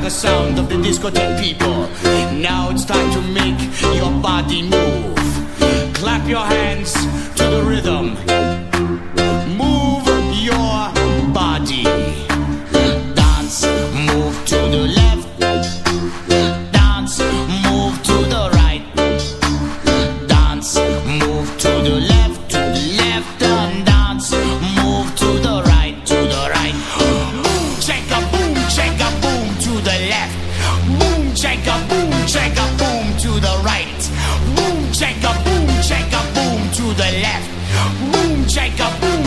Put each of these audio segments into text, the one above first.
the sound of the discotheque people. Now it's time to make your body move. Clap your hands to the rhythm. Move your body. Dance, move to the left. Dance, move to the right. Dance, move to the left, and dance, move to the right, to the right. Boom, checka, boom, to the left. Boom, checka, boom, to the right. Boom, checka, boom, to the left. Boom, checka, boom,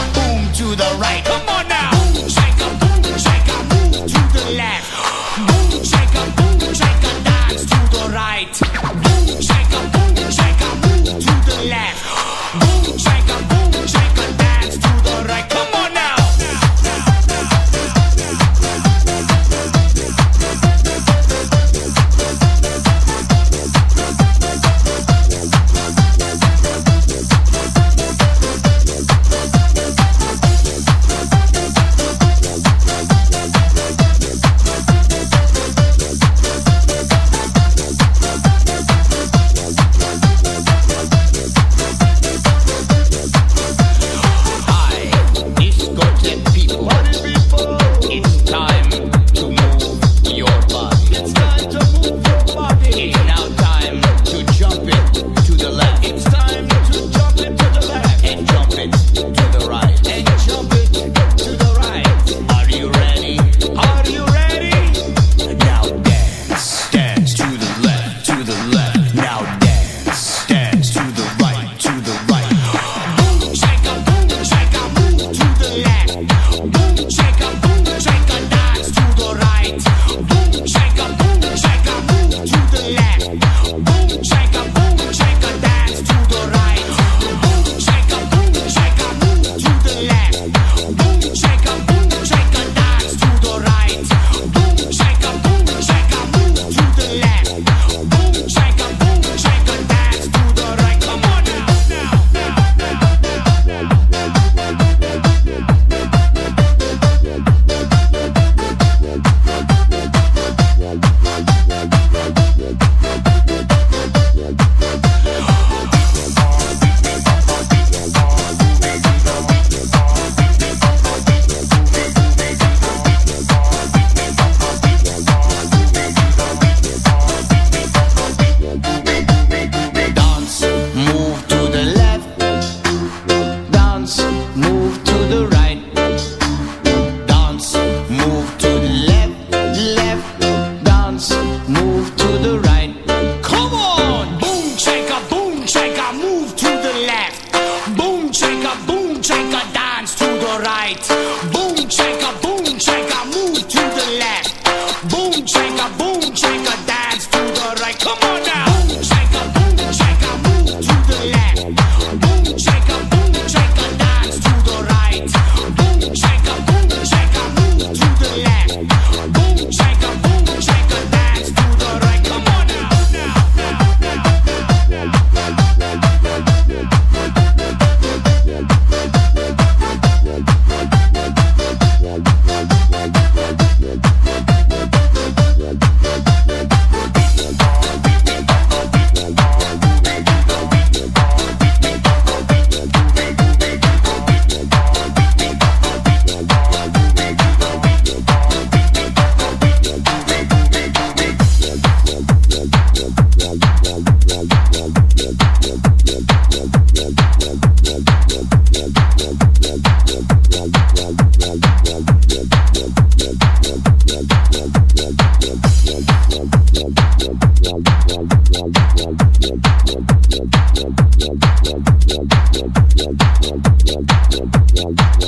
to the right. Come on now. Boom, checka, boom, to the left. Boom, checka, dance to the right. Boom, checka, boom, to the left. Boom, checka, dance to the right. Come on now.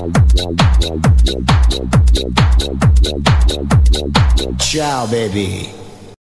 Ciao baby.